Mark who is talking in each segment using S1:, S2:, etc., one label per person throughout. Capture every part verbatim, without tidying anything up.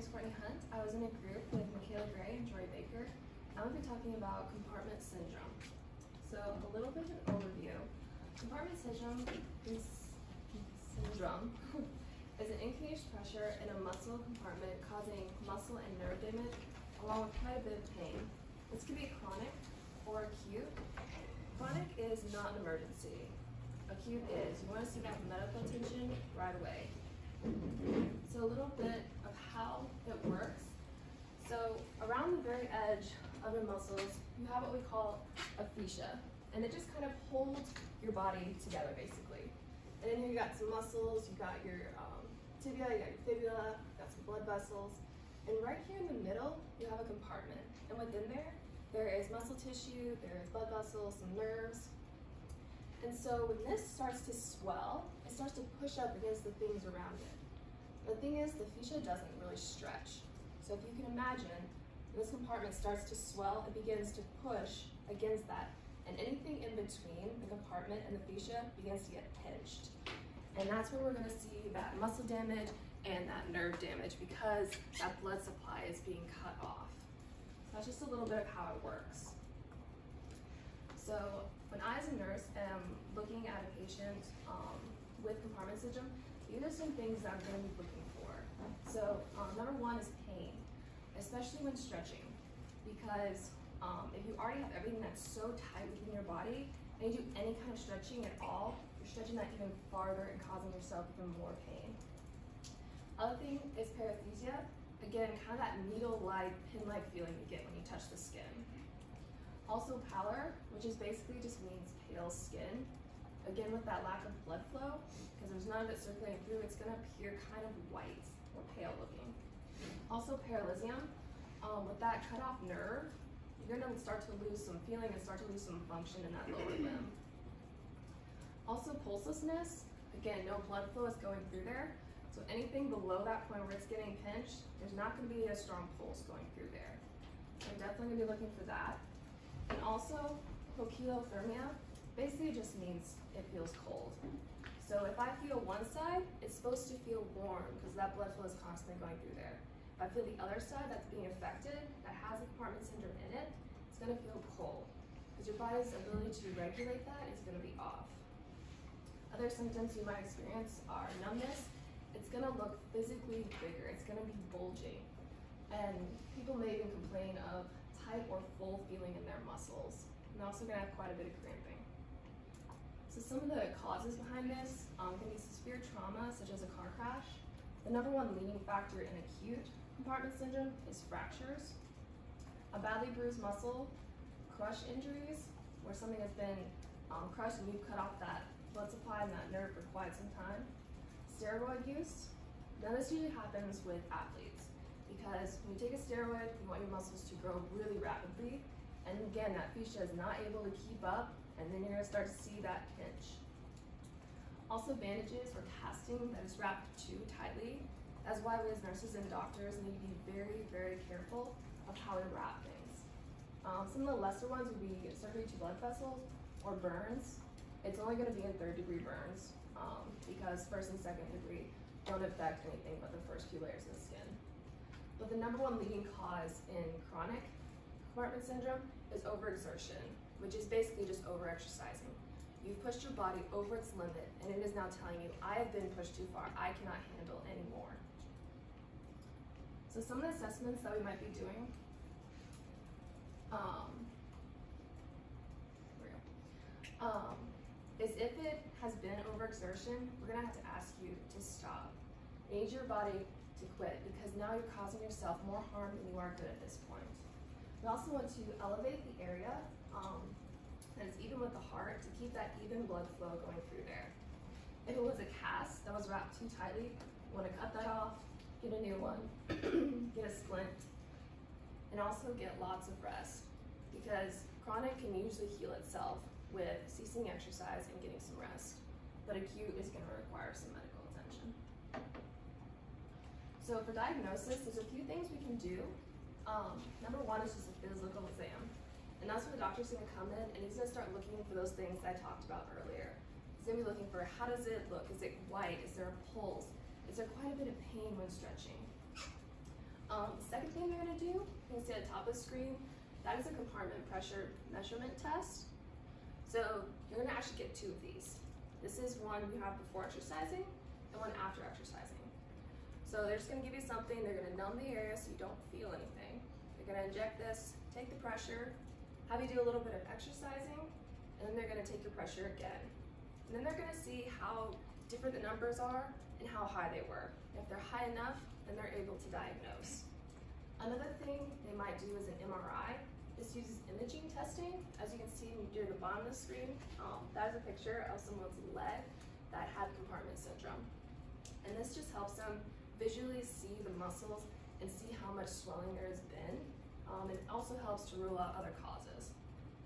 S1: is Courtney Hunt. I was in a group with Michaela Gray and Jory Baker. I'm going to be talking about compartment syndrome. So a little bit of an overview. Compartment syndrome is, syndrome is an increased pressure in a muscle compartment causing muscle and nerve damage along with quite a bit of pain. This could be chronic or acute. Chronic is not an emergency. Acute is. You want to seek out medical attention right away. So a little bit of how it works. So around the very edge of your muscles, you have what we call a fascia, and it just kind of holds your body together basically. And then here you got some muscles, you got your um, tibia, you got your fibula, you got some blood vessels, and right here in the middle, you have a compartment. And within there, there is muscle tissue, there is blood vessels, some nerves. And so when this starts to swell, it starts to push up against the things around it. The thing is, the fascia doesn't really stretch. So if you can imagine, when this compartment starts to swell, it begins to push against that. And anything in between the compartment and the fascia begins to get pinched. And that's where we're gonna see that muscle damage and that nerve damage because that blood supply is being cut off. So that's just a little bit of how it works. So when I as a nurse am looking at a patient um, with compartment syndrome, these are some things that I'm going to be looking for. So um, number one is pain, especially when stretching, because um, if you already have everything that's so tight within your body, and you do any kind of stretching at all, you're stretching that even farther and causing yourself even more pain. Other thing is paresthesia. Again, kind of that needle-like, pin-like feeling you get when you touch the skin. Also pallor, which is basically just means pale skin. Again, with that lack of blood flow, because there's none of it circulating through, it's gonna appear kind of white or pale looking. Also paralisium, um, with that cut off nerve, you're gonna start to lose some feeling and start to lose some function in that lower limb. Also pulselessness, again, no blood flow is going through there. So anything below that point where it's getting pinched, there's not gonna be a strong pulse going through there. So I'm definitely gonna be looking for that. And also poikilothermia, basically it just means it feels cold. So if I feel one side, it's supposed to feel warm because that blood flow is constantly going through there. If I feel the other side that's being affected, that has a compartment syndrome in it, it's gonna feel cold because your body's ability to regulate that is gonna be off. Other symptoms you might experience are numbness. It's gonna look physically bigger. It's gonna be bulging. And people may even complain of tight or full feeling in their muscles. And they're also gonna have quite a bit of cramping. So some of the causes behind this um, can be severe trauma, such as a car crash. The number one leading factor in acute compartment syndrome is fractures, a badly bruised muscle, crush injuries, where something has been um, crushed and you've cut off that blood supply and that nerve for quite some time, steroid use. Now this usually happens with athletes because when you take a steroid, you want your muscles to grow really rapidly. And again, that fascia is not able to keep up, and then you're gonna start to see that pinch. Also bandages or casting that is wrapped too tightly. That's why we as nurses and doctors need to be very, very careful of how we wrap things. Um, some of the lesser ones would be surgery to blood vessels or burns. It's only gonna be in third degree burns um, because first and second degree don't affect anything but the first few layers of the skin. But the number one leading cause in chronic compartment syndrome is overexertion, which is basically just overexercising. You've pushed your body over its limit, and it is now telling you, I have been pushed too far, I cannot handle anymore. So some of the assessments that we might be doing, um, there we go, um, is if it has been overexertion, we're gonna have to ask you to stop. You need your body to quit because now you're causing yourself more harm than you are good at this point. We also want to elevate the area um, that is even with the heart to keep that even blood flow going through there. If it was a cast that was wrapped too tightly, you want to cut that off, get a new one, get a splint, and also get lots of rest because chronic can usually heal itself with ceasing exercise and getting some rest, but acute is going to require some medical attention. So for diagnosis, there's a few things we can do. Um, number one is just a physical exam. And that's where the doctor's gonna come in and he's gonna start looking for those things that I talked about earlier. He's gonna be looking for how does it look? Is it white? Is there a pulse? Is there quite a bit of pain when stretching? gonna do, you can see at the top of the screen, that is a compartment pressure measurement test. So you're gonna actually get two of these. This is one you have before exercising and one after exercising. So they're just gonna give you something, they're gonna numb the area so you don't feel anything. They're gonna inject this, take the pressure, have you do a little bit of exercising, and then they're gonna take your pressure again. And then they're gonna see how different the numbers are and how high they were. If they're high enough, then they're able to diagnose. Another thing they might do is an M R I. This uses imaging testing. As you can see near the bottom of the screen, um, that is a picture of someone's leg that had compartment syndrome. And this just helps them visually see the muscles and see how much swelling there has been. Um, it also helps to rule out other causes.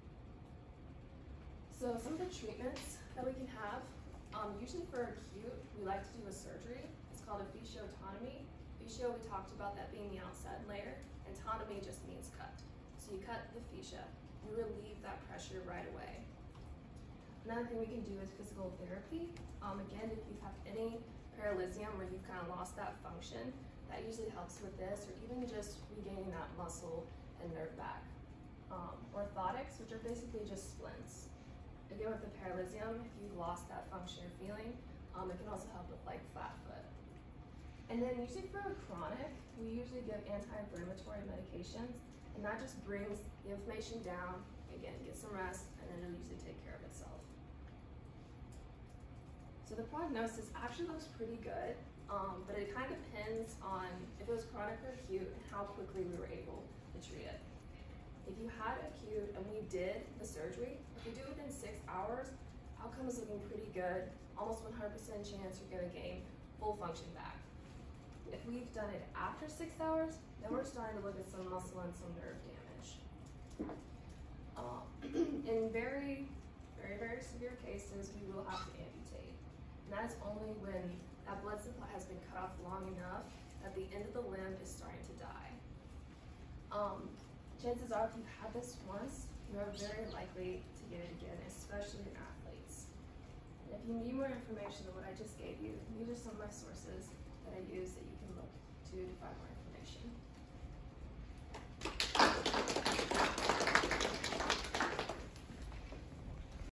S1: So some of the treatments that we can have, um, usually for acute, we like to do a surgery. It's called a fasciotomy. Fascio, we talked about that being the outside layer, and tonomy just means cut. So you cut the fascia, you relieve that pressure right away. Another thing we can do is physical therapy. Um, again, if you have any paralisium where you've kind of lost that function, that usually helps with this, or even just regaining that muscle and nerve back. Um, orthotics, which are basically just splints. Again, with the paralisium, if you've lost that function or feeling, um, it can also help with like flat foot. And then usually for a chronic, we usually give anti-inflammatory medications, and that just brings the inflammation down. Again, get some rest, and then it'll usually take care of itself. So the prognosis actually looks pretty good, um, but it kind of depends on if it was chronic or acute and how quickly we were able to treat it. If you had acute and we did the surgery, if you do it within six hours, outcome is looking pretty good, almost one hundred percent chance you're gonna gain full function back. If we've done it after six hours, then we're starting to look at some muscle and some nerve damage. Um, in very, very, very severe cases, we will have to amputate. And that is only when that blood supply has been cut off long enough that the end of the limb is starting to die. Um, chances are if you've had this once, you're very likely to get it again, especially in athletes. And if you need more information than what I just gave you, these are some of my sources that I use that you can look to to find more information.